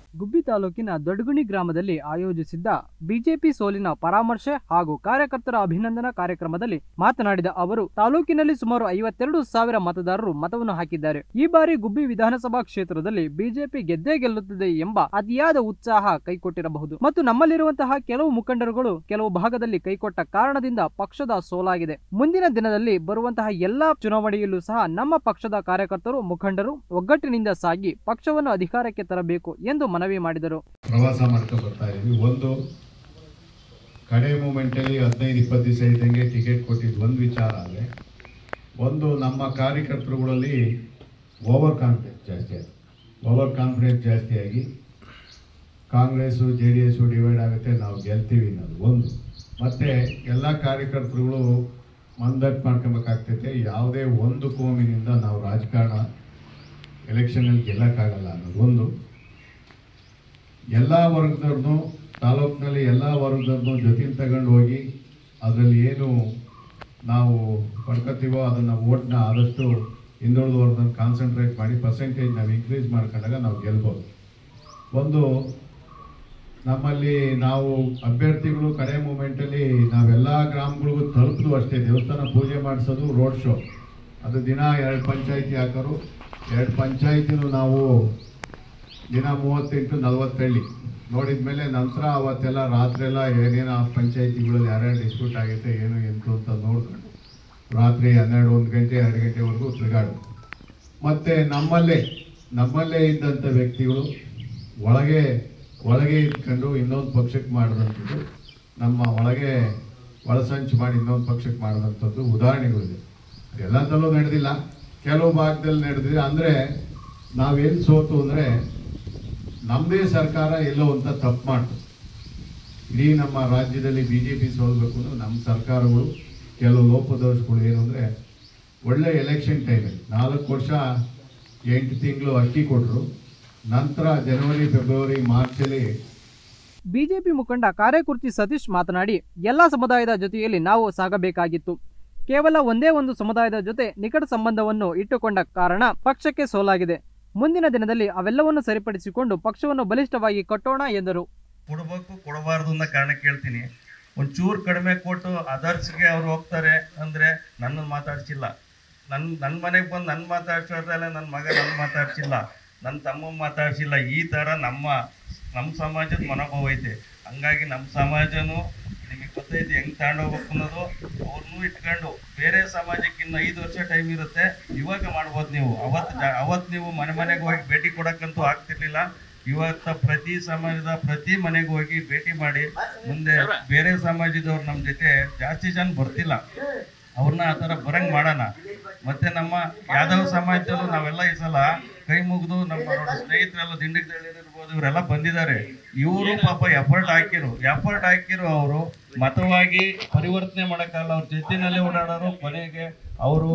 ಗುಬ್ಬಿ ತಾಲೂಕಿನ ದೊಡ್ಡಗುಣಿ ಗ್ರಾಮದಲ್ಲಿ ಆಯೋಜಿಸಿದ್ದ ಬಿಜೆಪಿ ಸೋಲಿನ ಪರಾಮರ್ಶೆ ಹಾಗೂ ಕಾರ್ಯಕರ್ತರ ಅಭಿನಂದನಾ ಕಾರ್ಯಕ್ರಮದಲ್ಲಿ ಮಾತನಾಡಿದ ಅವರು, ತಾಲೂಕಿನಲ್ಲಿ ಸುಮಾರು ಐವತ್ತೆರಡು ಸಾವಿರ ಮತದಾರರು ಮತವನ್ನು ಹಾಕಿದ್ದಾರೆ. ಈ ಬಾರಿ ಗುಬ್ಬಿ ವಿಧಾನಸಭಾ ಕ್ಷೇತ್ರದಲ್ಲಿ ಬಿಜೆಪಿ ಗೆದ್ದೇ ಗೆಲ್ಲುತ್ತದೆ ಎಂಬ ಅತಿಯಾದ ಉತ್ಸಾಹ ಕೈಕೊಟ್ಟಿರಬಹುದು ಮತ್ತು ನಮ್ಮಲ್ಲಿರುವಂತಹ ಕೆಲವು ಮುಖಂಡರುಗಳು ಕೆಲವು ಭಾಗದಲ್ಲಿ ಕೈಕೊಟ್ಟ ಕಾರಣದಿಂದ ಪಕ್ಷದ ಸೋಲಾಗಿದೆ. ಮುಂದಿನ ದಿನದಲ್ಲಿ ಬರುವಂತಹ ಎಲ್ಲಾ ಚುನಾವಣೆಯಲ್ಲೂ ಸಹ ನಮ್ಮ ಪಕ್ಷದ ಕಾರ್ಯಕರ್ತರು ಮುಖಂಡರು ಒಗ್ಗಟ್ಟಿನಿಂದ ಸಾಗಿ ಪಕ್ಷವನ್ನು ಅಧಿಕಾರಕ್ಕೆ ತರಬೇಕು ಎಂದು ಮನವಿ ಮಾಡಿದರು. ಪ್ರವಾಸ ಮಾಡ್ಕೊಂಡು ಬರ್ತಾ ಇದೀವಿ. ಒಂದು ಕಡೆ ಮೂಮೆಂಟಲ್ಲಿ ಹದಿನೈದು ಇಪ್ಪತ್ತು ದಿವಸ ಇದ್ದಂಗೆ ಟಿಕೆಟ್ ಕೊಟ್ಟಿದ್ದು ಒಂದು ವಿಚಾರ ಆದರೆ, ಒಂದು ನಮ್ಮ ಕಾರ್ಯಕರ್ತರುಗಳಲ್ಲಿ ಓವರ್ ಕಾನ್ಫಿಡೆನ್ಸ್ ಜಾಸ್ತಿ ಆಗಿದೆ. ಓವರ್ ಕಾನ್ಫಿಡೆನ್ಸ್ ಜಾಸ್ತಿಯಾಗಿ Congress J D S divide ಆಗುತ್ತೆ, ನಾವು ಗೆಲ್ತೀವಿ ಅನ್ನೋದು ಒಂದು. ಮತ್ತು ಎಲ್ಲ ಕಾರ್ಯಕರ್ತರುಗಳು ಮಂದಟ್ಟು ಮಾಡ್ಕೊಬೇಕಾಗ್ತೈತೆ. ಯಾವುದೇ ಒಂದು ಕೋಮಿನಿಂದ ನಾವು ರಾಜಕಾರಣ ಎಲೆಕ್ಷನಲ್ಲಿ ಗೆಲ್ಲಕ್ಕಾಗಲ್ಲ ಅನ್ನೋದು ಒಂದು. ಎಲ್ಲ ವರ್ಗದವ್ರನ್ನೂ ತಾಲೂಕಿನಲ್ಲಿ ಎಲ್ಲ ವರ್ಗದವ್ರನ್ನೂ ಜೊತೆಗೆ ತಗೊಂಡು ಹೋಗಿ ಅದರಲ್ಲಿ ಏನು ನಾವು ಪಡ್ಕೊತೀವೋ ಅದನ್ನು ಓಟ್ನ ಆದಷ್ಟು ಹಿಂದುಳಿದ ವರ್ಗದಲ್ಲಿ ಕಾನ್ಸಂಟ್ರೇಟ್ ಮಾಡಿ ಪರ್ಸೆಂಟೇಜ್ ನಾವು ಇನ್ಕ್ರೀಸ್ ಮಾಡ್ಕೊಂಡಾಗ ನಾವು ಗೆಲ್ಬೋದು. ಒಂದು ನಮ್ಮಲ್ಲಿ ನಾವು ಅಭ್ಯರ್ಥಿಗಳು ಕಡೆ ಮೂಮೆಂಟಲ್ಲಿ ನಾವೆಲ್ಲ ಗ್ರಾಮಗಳಿಗೂ ತಲುಪಿದ್ವು ಅಷ್ಟೇ. ದೇವಸ್ಥಾನ ಪೂಜೆ ಮಾಡಿಸೋದು, ರೋಡ್ ಶೋ, ಅದು ದಿನ ಎರಡು ಪಂಚಾಯಿತಿ ಹಾಕೋರು. ಎರಡು ಪಂಚಾಯಿತಿನೂ ನಾವು ದಿನ ಮೂವತ್ತೆಂಟು ನಲ್ವತ್ತಳ್ಳಿ ನೋಡಿದ ಮೇಲೆ ನಂತರ ಅವತ್ತೆಲ್ಲ ರಾತ್ರಿಯೆಲ್ಲ ಏನೇನು ಆ ಪಂಚಾಯಿತಿಗಳಲ್ಲಿ ಯಾರ್ಯಾರು ಡಿಸ್ಪ್ಯೂಟ್ ಆಗೈತೆ ಏನು ಎಂತು ಅಂತ ನೋಡ್ಕೊಂಡು ರಾತ್ರಿ ಹನ್ನೆರಡು ಒಂದು ಗಂಟೆ ಎರಡು ಗಂಟೆವರೆಗೂ ತಿರುಗಾಡು. ಮತ್ತು ನಮ್ಮಲ್ಲೇ ನಮ್ಮಲ್ಲೇ ಇದ್ದಂಥ ವ್ಯಕ್ತಿಗಳು ಒಳಗೆ ಒಳಗೆ ಇದ್ಕೊಂಡು ಇನ್ನೊಂದು ಪಕ್ಷಕ್ಕೆ ಮಾಡಿದಂಥದ್ದು, ನಮ್ಮ ಒಳಗೆ ಒಳಸಂಚು ಮಾಡಿ ಇನ್ನೊಂದು ಪಕ್ಷಕ್ಕೆ ಮಾಡಿದಂಥದ್ದು ಉದಾಹರಣೆಗಳಿದೆ. ಎಲ್ಲದಲ್ಲೂ ನಡೆದಿಲ್ಲ, ಕೆಲವು ಭಾಗದಲ್ಲಿ ನಡೆದಿದೆ. ಅಂದರೆ ನಾವೆಲ್ಲಿ ಸೋತು ಅಂದರೆ ನಮ್ಮದೇ ಸರ್ಕಾರ ಎಲ್ಲೋ ಅಂತ ತಪ್ಪು ಮಾಡ್ತು. ಇಡೀ ನಮ್ಮ ರಾಜ್ಯದಲ್ಲಿ ಬಿ ಜೆ ಪಿ ಸೋಲ್ಬೇಕು ಅಂದ್ರೆ ನಮ್ಮ ಸರ್ಕಾರಗಳು ಕೆಲವು ಲೋಪದೋಷಗಳು ಏನು ಅಂದರೆ, ಒಳ್ಳೆ ಎಲೆಕ್ಷನ್ ಟೈಮಲ್ಲಿ ನಾಲ್ಕು ವರ್ಷ ಎಂಟು ತಿಂಗಳು ಅಕ್ಕಿ ಕೊಟ್ಟರು, ನಂತರ ಜನವರಿ ಫೆಬ್ರವರಿ ಮಾರ್ಚಲ್ಲಿ ಬಿಜೆಪಿ ಮುಖಂಡ ಕಾರೇಕುರ್ತಿ ಸತೀಶ್ ಮಾತನಾಡಿ, ಎಲ್ಲ ಸಮುದಾಯದ ಜೊತೆಯಲ್ಲಿ ನಾವು ಸಾಗಬೇಕಾಗಿತ್ತು. ಕೇವಲ ಒಂದೇ ಒಂದು ಸಮುದಾಯದ ಜೊತೆ ನಿಕಟ ಸಂಬಂಧವನ್ನು ಇಟ್ಟುಕೊಂಡ ಕಾರಣ ಪಕ್ಷಕ್ಕೆ ಸೋಲಾಗಿದೆ. ಮುಂದಿನ ದಿನದಲ್ಲಿ ಅವೆಲ್ಲವನ್ನು ಸರಿಪಡಿಸಿಕೊಂಡು ಪಕ್ಷವನ್ನು ಬಲಿಷ್ಠವಾಗಿ ಕಟ್ಟೋಣ ಎಂದರು. ಕೊಡಬೇಕು ಕೊಡಬಾರ್ದು ಅನ್ನೋ ಕಾರಣ ಕೇಳ್ತೀನಿ. ಒಂಚೂರು ಕಡಿಮೆ ಕೊಟ್ಟು ಅದರ್ಸ್ಗೆ ಅವ್ರು ಹೋಗ್ತಾರೆ ಅಂದರೆ ನನ್ನ ಮಾತಾಡ್ಸಿಲ್ಲ, ನನ್ನ ನನ್ನ ಮನೆಗೆ ಬಂದು ನನ್ನ ಮಾತಾಡ್ಸೋದ್ರಲ್ಲ, ನನ್ನ ಮಗ ನನ್ನ ಮಾತಾಡ್ಸಿಲ್ಲ, ನನ್ನ ತಮ್ಮ ಮಾತಾಡ್ಸಿಲ್ಲ. ಈ ಥರ ನಮ್ಮ ನಮ್ಮ ಸಮಾಜದ ಮನೋಭಾವ ಐತೆ. ಹಂಗಾಗಿ ನಮ್ಮ ಸಮಾಜನೂ ನಿಮಗೆ ಗೊತ್ತೈತೆ ಹೆಂಗೆ ತಗೊಂಡೋಗ್ಬೇಕು ಅನ್ನೋದು. ಅವ್ರನ್ನೂ ಇಟ್ಕೊಂಡು ಬೇರೆ ಸಮಾಜಕ್ಕೆ ಇನ್ನು ಐದು ವರ್ಷ ಟೈಮ್ ಇರುತ್ತೆ, ಇವಾಗ ಮಾಡ್ಬೋದು ನೀವು. ಅವತ್ತು ಜ ಅವತ್ತು ನೀವು ಮನೆ ಮನೆಗೆ ಹೋಗಿ ಭೇಟಿ ಕೊಡೋಕ್ಕಂತೂ ಆಗ್ತಿರ್ಲಿಲ್ಲ. ಇವತ್ತು ಪ್ರತಿ ಸಮಾಜದ ಪ್ರತಿ ಮನೆಗೆ ಹೋಗಿ ಭೇಟಿ ಮಾಡಿ, ಮುಂದೆ ಬೇರೆ ಸಮಾಜದವ್ರು ನಮ್ಮ ಜೊತೆ ಜಾಸ್ತಿ ಜನ ಬರ್ತಿಲ್ಲ, ಅವ್ರನ್ನ ಆ ಥರ ಬರಂಗೆ ಮಾಡೋಣ. ಮತ್ತು ನಮ್ಮ ಯಾದವ ಸಮಾಜದಲ್ಲೂ ನಾವೆಲ್ಲ ಈ ಸಲ ಕೈ ಮುಗಿದು ನಮ್ಮ ಸ್ನೇಹಿತರೆಲ್ಲ ದಿಂಡಿಗೆ ಇರ್ಬೋದು, ಇವರೆಲ್ಲ ಬಂದಿದ್ದಾರೆ. ಇವರು ಪಾಪ ಎಫರ್ಟ್ ಹಾಕಿರು ಎಫರ್ಟ್ ಹಾಕಿರು ಅವರು ಮತವಾಗಿ ಪರಿವರ್ತನೆ ಮಾಡೋಕ್ಕಲ್ಲ, ಅವ್ರ ಜೊತೆಯಲ್ಲೇ ಓಡಾಡೋರು. ಕೊನೆಗೆ ಅವರು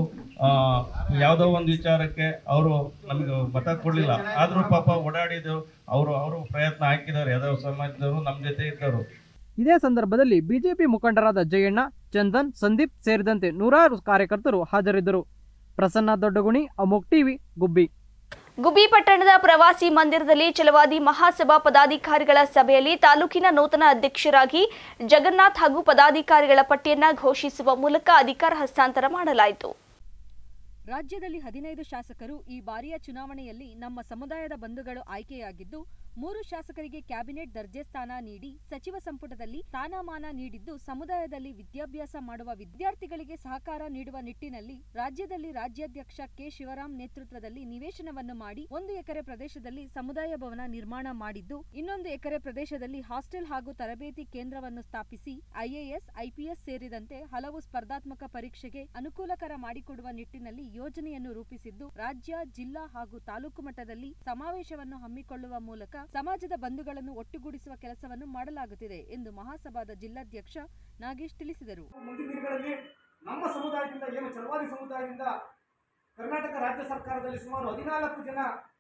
ಯಾವುದೋ ಒಂದು ವಿಚಾರಕ್ಕೆ ಅವರು ನಮಗೆ ಮತ ಕೊಡಲಿಲ್ಲ, ಆದರೂ ಪಾಪ ಓಡಾಡಿದ್ದು ಅವರು ಅವರು ಪ್ರಯತ್ನ ಹಾಕಿದ್ದಾರೆ. ಯಾದವ ಸಮಾಜದವರು ನಮ್ಮ ಜೊತೆ ಇದ್ದರು. ಇದೇ ಸಂದರ್ಭದಲ್ಲಿ ಬಿಜೆಪಿ ಮುಖಂಡರಾದ ಜಯಣ್ಣ, ಚಂದನ್, ಸಂದೀಪ್ ಸೇರಿದಂತೆ ನೂರಾರು ಕಾರ್ಯಕರ್ತರು ಹಾಜರಿದ್ದರು. ಪ್ರಸನ್ನ ದೊಡ್ಡಗುಣಿ, ಅಮೋಕ್ ಟಿವಿ, ಗುಬ್ಬಿ. ಗುಬ್ಬಿ ಪಟ್ಟಣದ ಪ್ರವಾಸಿ ಮಂದಿರದಲ್ಲಿ ಛಲವಾದಿ ಮಹಾಸಭಾ ಪದಾಧಿಕಾರಿಗಳ ಸಭೆಯಲ್ಲಿ ತಾಲೂಕಿನ ನೂತನ ಅಧ್ಯಕ್ಷರಾಗಿ ಜಗನ್ನಾಥ್ ಹಾಗೂ ಪದಾಧಿಕಾರಿಗಳ ಪಟ್ಟಿಯನ್ನು ಘೋಷಿಸುವ ಮೂಲಕ ಅಧಿಕಾರ ಹಸ್ತಾಂತರ ಮಾಡಲಾಯಿತು. ರಾಜ್ಯದಲ್ಲಿ ಹದಿನೈದು ಶಾಸಕರು ಈ ಬಾರಿಯ ಚುನಾವಣೆಯಲ್ಲಿ ನಮ್ಮ ಸಮುದಾಯದ ಬಂಧುಗಳು ಆಯ್ಕೆಯಾಗಿದ್ದು, ಮೂರು ಶಾಸಕರಿಗೆ ಕ್ಯಾಬಿನೆಟ್ ದರ್ಜೆ ಸ್ಥಾನ ನೀಡಿ ಸಚಿವ ಸಂಪುಟದಲ್ಲಿ ಸ್ಥಾನಮಾನ ನೀಡಿದ್ದು, ಸಮುದಾಯದಲ್ಲಿ ವಿದ್ಯಾಭ್ಯಾಸ ಮಾಡುವ ವಿದ್ಯಾರ್ಥಿಗಳಿಗೆ ಸಹಕಾರ ನೀಡುವ ನಿಟ್ಟಿನಲ್ಲಿ ರಾಜ್ಯದಲ್ಲಿ ರಾಜ್ಯಾಧ್ಯಕ್ಷ ಕೆ ಶಿವರಾಮ್ ನೇತೃತ್ವದಲ್ಲಿ ನಿವೇಶನವನ್ನು ಮಾಡಿ ಒಂದು ಎಕರೆ ಪ್ರದೇಶದಲ್ಲಿ ಸಮುದಾಯ ಭವನ ನಿರ್ಮಾಣ ಮಾಡಿದ್ದು, ಇನ್ನೊಂದು ಎಕರೆ ಪ್ರದೇಶದಲ್ಲಿ ಹಾಸ್ಟೆಲ್ ಹಾಗೂ ತರಬೇತಿ ಕೇಂದ್ರವನ್ನು ಸ್ಥಾಪಿಸಿ ಐಎಎಸ್, ಐಪಿಎಸ್ ಸೇರಿದಂತೆ ಹಲವು ಸ್ಪರ್ಧಾತ್ಮಕ ಪರೀಕ್ಷೆಗೆ ಅನುಕೂಲಕರ ಮಾಡಿಕೊಡುವ ನಿಟ್ಟಿನಲ್ಲಿ ಯೋಜನೆಯನ್ನು ರೂಪಿಸಿದ್ದು, ರಾಜ್ಯ, ಜಿಲ್ಲಾ ಹಾಗೂ ತಾಲೂಕು ಮಟ್ಟದಲ್ಲಿ ಸಮಾವೇಶವನ್ನು ಹಮ್ಮಿಕೊಳ್ಳುವ ಮೂಲಕ ಸಮಾಜದ ಬಂಧುಗಳನ್ನು ಒಟ್ಟುಗೂಡಿಸುವ ಕೆಲಸವನ್ನು ಮಾಡಲಾಗುತ್ತಿದೆ ಎಂದು ಮಹಾಸಭಾದ ಜಿಲ್ಲಾಧ್ಯಕ್ಷ ನಾಗೇಶ್ ತಿಳಿಸಿದರು. ಮುಂದಿನ ದಿನಗಳಲ್ಲಿ ನಮ್ಮ ಸಮುದಾಯದಿಂದ ಏನು ಛಲವಾದಿ ಸಮುದಾಯದಿಂದ ಕರ್ನಾಟಕ ರಾಜ್ಯ ಸರ್ಕಾರದಲ್ಲಿ ಸುಮಾರು ಹದಿನಾಲ್ಕು ಜನ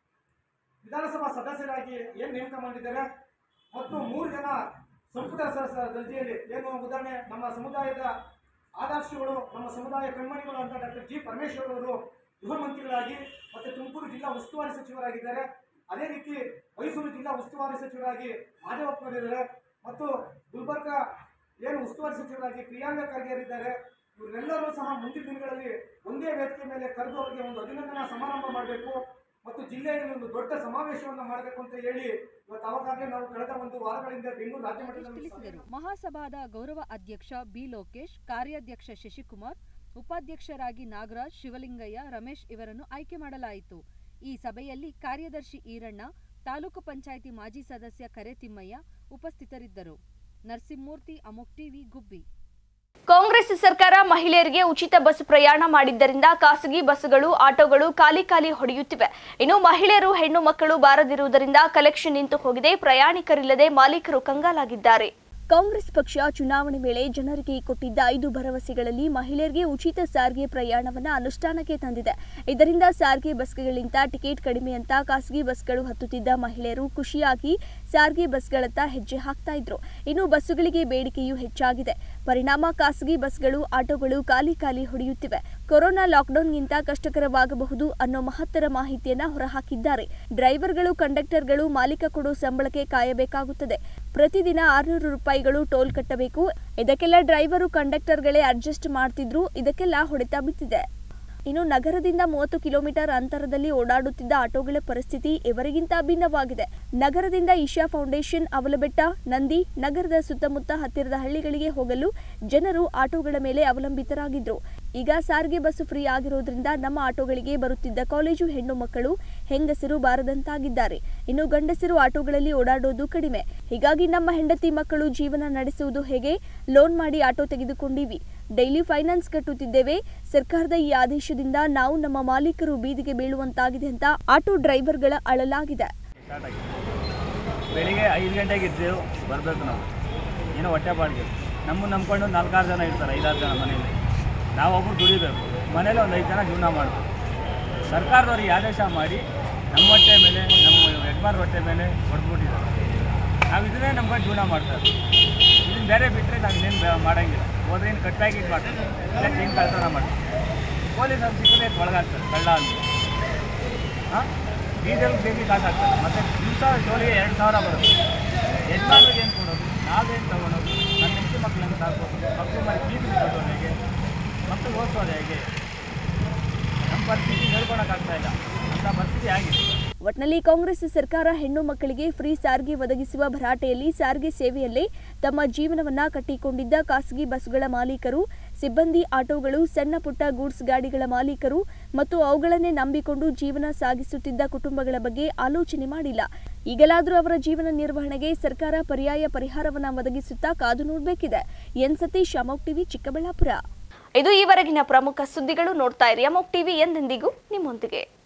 ವಿಧಾನಸಭಾ ಸದಸ್ಯರಾಗಿ ಏನು ನೇಮಕ ಮಾಡಿದ್ದಾರೆ ಮತ್ತು ಮೂರು ಜನ ಸಂಪುಟ ದರ್ಜೆಯಲ್ಲಿ ಏನು ಉದಾಹರಣೆ ನಮ್ಮ ಸಮುದಾಯದ ಆದರ್ಶಗಳು, ನಮ್ಮ ಸಮುದಾಯ ಕಣ್ಮಣಿಗಳು ಅಂತ ಡಾಕ್ಟರ್ ಜಿ ಪರಮೇಶ್ವರ್ ಅವರು ಗೃಹ ಮಂತ್ರಿಗಳಾಗಿ ಮತ್ತು ತುಮಕೂರು ಜಿಲ್ಲಾ ಉಸ್ತುವಾರಿ ಸಚಿವರಾಗಿದ್ದಾರೆ. ಅದೇ ರೀತಿ ಮೈಸೂರು ಜಿಲ್ಲಾ ಉಸ್ತುವಾರಿ ಸಚಿವರಾಗಿ ಮಾದೇವಪ್ಪನವರಿದ್ದಾರೆ ಮತ್ತು ಗುಲ್ಬರ್ಗ ಏನು ಉಸ್ತುವಾರಿ ಸಚಿವರಾಗಿ ಪ್ರಿಯಾಂಕ ಖರ್ಗೆ ಇದ್ದಾರೆ. ಇವರೆಲ್ಲರೂ ಸಹ ಮುಂದಿನ ದಿನಗಳಲ್ಲಿ ಒಂದೇ ವೇದಿಕೆ ಮೇಲೆ ಕರೆದು ಅವರಿಗೆ ಒಂದು ಅಭಿನಂದನಾ ಸಮಾರಂಭ ಮಾಡಬೇಕು ಮತ್ತು ಜಿಲ್ಲೆಯಲ್ಲಿ ಒಂದು ದೊಡ್ಡ ಸಮಾವೇಶವನ್ನು ಮಾಡಬೇಕು ಅಂತ ಹೇಳಿ ಇವತ್ತು ಅವಾಗಲೇ ನಾವು ಕಳೆದ ಒಂದು ವಾರಗಳಿಂದ ಬೆಂಗಳೂರು ರಾಜ್ಯ ಮಟ್ಟದಲ್ಲಿ ಮಹಾಸಭಾದ ಗೌರವ ಅಧ್ಯಕ್ಷ ಬಿ ಲೋಕೇಶ್, ಕಾರ್ಯಾಧ್ಯಕ್ಷ ಶಶಿಕುಮಾರ್, ಉಪಾಧ್ಯಕ್ಷರಾಗಿ ನಾಗರಾಜ್, ಶಿವಲಿಂಗಯ್ಯ, ರಮೇಶ್ ಇವರನ್ನು ಆಯ್ಕೆ ಮಾಡಲಾಯಿತು. ಈ ಸಭೆಯಲ್ಲಿ ಕಾರ್ಯದರ್ಶಿ ಈರಣ್ಣ, ತಾಲೂಕು ಪಂಚಾಯಿತಿ ಮಾಜಿ ಸದಸ್ಯ ಕರೆತಿಮ್ಮಯ್ಯ ಉಪಸ್ಥಿತರಿದ್ದರು. ನರಸಿಂಹಮೂರ್ತಿ, ಅಮೋಕ್ ಟಿವಿ, ಗುಬ್ಬಿ. ಕಾಂಗ್ರೆಸ್ ಸರ್ಕಾರ ಮಹಿಳೆಯರಿಗೆ ಉಚಿತ ಬಸ್ ಪ್ರಯಾಣ ಮಾಡಿದ್ದರಿಂದ ಖಾಸಗಿ ಬಸ್ಗಳು, ಆಟೋಗಳು ಖಾಲಿ ಖಾಲಿ ಹೊಡೆಯುತ್ತಿವೆ. ಇನ್ನು ಮಹಿಳೆಯರು, ಹೆಣ್ಣು ಮಕ್ಕಳು ಬಾರದಿರುವುದರಿಂದ ಕಲೆಕ್ಷನ್ ನಿಂತು ಹೋಗಿದೆ. ಪ್ರಯಾಣಿಕರಿಲ್ಲದೆ ಮಾಲೀಕರು ಕಂಗಾಲಾಗಿದ್ದಾರೆ. ಕಾಂಗ್ರೆಸ್ ಪಕ್ಷ ಚುನಾವಣೆ ವೇಳೆ ಜನರಿಗೆ ಕೊಟ್ಟಿದ್ದ ಐದು ಭರವಸೆಗಳಲ್ಲಿ ಮಹಿಳೆಯರಿಗೆ ಉಚಿತ ಸಾರಿಗೆ ಪ್ರಯಾಣವನ್ನು ಅನುಷ್ಠಾನಕ್ಕೆ ತಂದಿದೆ. ಇದರಿಂದ ಸಾರಿಗೆ ಬಸ್ಗಳಿಂದ ಟಿಕೆಟ್ ಕಡಿಮೆ ಅಂತ ಖಾಸಗಿ ಬಸ್ಗಳು ಹತ್ತುತ್ತಿದ್ದ ಮಹಿಳೆಯರು ಖುಷಿಯಾಗಿ ಸಾರಿಗೆ ಬಸ್ಗಳತ್ತ ಹೆಜ್ಜೆ ಹಾಕ್ತಾ ಇದ್ರು. ಇನ್ನು ಬಸ್ಸುಗಳಿಗೆ ಬೇಡಿಕೆಯೂ ಹೆಚ್ಚಾಗಿದೆ. ಪರಿಣಾಮ ಖಾಸಗಿ ಬಸ್ಗಳು, ಆಟೋಗಳು ಖಾಲಿ ಖಾಲಿ ಹೊಡೆಯುತ್ತಿವೆ. ಕೊರೋನಾ ಲಾಕ್ಡೌನ್ಗಿಂತ ಕಷ್ಟಕರವಾಗಬಹುದು ಅನ್ನೋ ಮಹತ್ತರ ಮಾಹಿತಿಯನ್ನ ಹೊರಹಾಕಿದ್ದಾರೆ. ಡ್ರೈವರ್ಗಳು, ಕಂಡಕ್ಟರ್ಗಳು ಮಾಲೀಕ ಕೊಡೋ ಸಂಬಳಕ್ಕೆ ಕಾಯಬೇಕಾಗುತ್ತದೆ. ಪ್ರತಿದಿನ ಆರುನೂರು ರೂಪಾಯಿಗಳು ಟೋಲ್ ಕಟ್ಟಬೇಕು. ಇದಕ್ಕೆಲ್ಲ ಡ್ರೈವರು, ಕಂಡಕ್ಟರ್ಗಳೇ ಅಡ್ಜಸ್ಟ್ ಮಾಡ್ತಿದ್ರು. ಇದಕ್ಕೆಲ್ಲ ಹೊಡೆತ ಬಿದ್ದಿದೆ. ಇನ್ನು ನಗರದಿಂದ ಮೂವತ್ತು ಕಿಲೋಮೀಟರ್ ಅಂತರದಲ್ಲಿ ಓಡಾಡುತ್ತಿದ್ದ ಆಟೋಗಳ ಪರಿಸ್ಥಿತಿ ಇವರಿಗಿಂತ ಭಿನ್ನವಾಗಿದೆ. ನಗರದಿಂದ ಈಶಾ ಫೌಂಡೇಶನ್, ಅವಲಬೆಟ್ಟ, ನಂದಿ, ನಗರದ ಸುತ್ತಮುತ್ತ ಹತ್ತಿರದ ಹಳ್ಳಿಗಳಿಗೆ ಹೋಗಲು ಜನರು ಆಟೋಗಳ ಮೇಲೆ ಅವಲಂಬಿತರಾಗಿದ್ರು. ಈಗ ಸಾರಿಗೆ ಬಸ್ ಫ್ರೀ ಆಗಿರೋದ್ರಿಂದ ನಮ್ಮ ಆಟೋಗಳಿಗೆ ಬರುತ್ತಿದ್ದ ಕಾಲೇಜು ಹೆಣ್ಣು ಮಕ್ಕಳು, ಹೆಂಗಸರು ಬಾರದಂತಾಗಿದ್ದಾರೆ. ಇನ್ನು ಗಂಡಸರು ಆಟೋಗಳಲ್ಲಿ ಓಡಾಡೋದು ಕಡಿಮೆ. ಹೀಗಾಗಿ ನಮ್ಮ ಹೆಂಡತಿ ಮಕ್ಕಳು ಜೀವನ ನಡೆಸುವುದು ಹೇಗೆ? ಲೋನ್ ಮಾಡಿ ಆಟೋ ತೆಗೆದುಕೊಂಡಿವಿ, ಡೈಲಿ ಫೈನಾನ್ಸ್ ಕಟ್ಟುತ್ತಿದ್ದೇವೆ. ಸರ್ಕಾರದ ಈ ಆದೇಶದಿಂದ ನಾವು ನಮ್ಮ ಮಾಲೀಕರು ಬೀದಿಗೆ ಬೀಳುವಂತಾಗಿದೆ ಅಂತ ಆಟೋ ಡ್ರೈವರ್ಗಳ ಅಳಲಾಗಿದೆ. ಬೆಳಿಗ್ಗೆ ಐದು ಗಂಟೆಗೆ ಇದ್ದೇವು, ಬರಬೇಕು ನಾವು, ಏನೋ ಹೊಟ್ಟೆ ಬಾಡಿಗೆ. ನಮ್ಮನ್ನು ನಂಬ್ಕೊಂಡು ನಾಲ್ಕಾರು ಜನ ಇರ್ತಾರೆ, ಐದಾರು ಜನ ಮನೇಲಿ. ನಾವೊಬ್ಬರು ದುಡಿಬೇಕು, ಮನೇಲಿ ಒಂದು ಐದು ಜನ ಜೀವನ ಮಾಡಬೇಕು. ಸರ್ಕಾರದವ್ರಿಗೆ ಆದೇಶ ಮಾಡಿ ನಮ್ಮ ಹೊಟ್ಟೆ ಮೇಲೆ, ನಮ್ಮ ಯಜಮಾನ್ ಹೊಟ್ಟೆ ಮೇಲೆ ಹೊಡೆದ್ಬಿಟ್ಟಿದ್ದಾರೆ. ನಾವು ಇದನ್ನೇ ನಮ್ಗೆ ಜೀವನ ಮಾಡ್ತಾರೆ. ಇದನ್ನು ಬೇರೆ ಬಿಟ್ಟರೆ ನಾವು ಇನ್ನೇನು ಮಾಡೋಂಗಿಲ್ಲ. ಹೋದ್ರೆ ಏನು ಕಟ್ ಪ್ಯಾಕೆಟ್ ಮಾಡ್ತಾರೆ, ಇಲ್ಲ ಚೈನ್ ಕಳ್ತನ ಮಾಡ್ತಾರೆ. ಪೊಲೀಸ್ ಅವ್ರು ಸಿಕ್ಕದೆ ಒಳಗಾಗ್ತಾರೆ ಕಳ್ಳ ಅಂತ. ಹಾಂ, ಡೀಸೆಲ್ ಬೇಬಿ ಕಾಸು ಆಗ್ತದೆ. ಮತ್ತು ದಿವಸ ಜೋಲಿಗೆ ಎರಡು ಸಾವಿರ ಬರುತ್ತೆ. ಯಜಮಾನ್ರಿಗೆ ಏನು ಕೊಡೋದು, ನಾವೇನು ತೊಗೊಳೋದು? ನನ್ನ ಹೆಂಡತಿ ಮಕ್ಕಳನ್ನು ಸಾಕೋದು, ಮಕ್ಕಳು ಮಾಡಿ ಫೀಸ್ ಕಟ್ಟೋದು ಹೇಗೆ? ಮಕ್ಕಳು ಓದಿಸೋದು ಹೇಗೆ? ನಮ್ಮ ಪರಿಸ್ಥಿತಿ ಹೇಳ್ಕೊಳಕ್ಕಾಗ್ತಾ ಇಲ್ಲ, ಅಂತ ಪರಿಸ್ಥಿತಿ ಆಗಿದೆ. ಒಟ್ನಲ್ಲಿ ಕಾಂಗ್ರೆಸ್ ಸರ್ಕಾರ ಹೆಣ್ಣು ಮಕ್ಕಳಿಗೆ ಫ್ರೀ ಸಾರಿಗೆ ಒದಗಿಸುವ ಭರಾಟೆಯಲ್ಲಿ ಸಾರಿಗೆ ಸೇವೆಯಲ್ಲೇ ತಮ್ಮ ಜೀವನವನ್ನ ಕಟ್ಟಿಕೊಂಡಿದ್ದ ಖಾಸಗಿ ಬಸ್ಗಳ ಮಾಲೀಕರು, ಸಿಬ್ಬಂದಿ, ಆಟೋಗಳು, ಸಣ್ಣ ಪುಟ್ಟ ಗೂಡ್ಸ್ ಗಾಡಿಗಳ ಮಾಲೀಕರು ಮತ್ತು ಅವುಗಳನ್ನೇ ನಂಬಿಕೊಂಡು ಜೀವನ ಸಾಗಿಸುತ್ತಿದ್ದ ಕುಟುಂಬಗಳ ಬಗ್ಗೆ ಆಲೋಚನೆ ಮಾಡಿಲ್ಲ. ಈಗಲಾದರೂ ಅವರ ಜೀವನ ನಿರ್ವಹಣೆಗೆ ಸರ್ಕಾರ ಪರ್ಯಾಯ ಪರಿಹಾರವನ್ನ ಒದಗಿಸುತ್ತಾ ಕಾದು ನೋಡಬೇಕಿದೆ. ಎನ್ ಸತೀಶ್, ಅಮೋಕ್ ಟಿವಿ, ಚಿಕ್ಕಬಳ್ಳಾಪುರ. ಇದು ಈವರೆಗಿನ ಪ್ರಮುಖ ಸುದ್ದಿಗಳು. ನೋಡ್ತಾ ಇರಿ ಅಮೋಕ್ ಟಿವಿ, ಎಂದೆಂದಿಗೂ ನಿಮ್ಮೊಂದಿಗೆ.